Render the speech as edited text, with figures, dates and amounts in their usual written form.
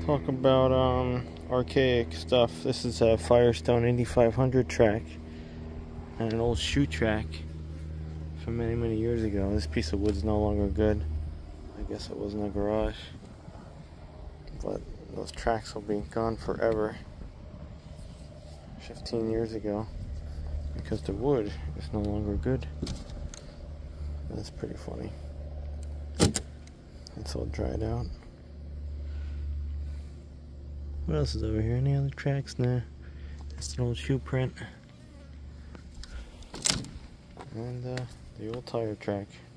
Talk about archaic stuff. This is a Firestone 8500 track and an old shoe track from many years ago. This piece of wood's no longer good. I guess it was in a garage, but those tracks will be gone forever. 15 years ago, because the wood is no longer good. That's pretty funny. It's all dried out. What else is over here? Any other tracks? Nah. Just an old shoe print. And the old tire track.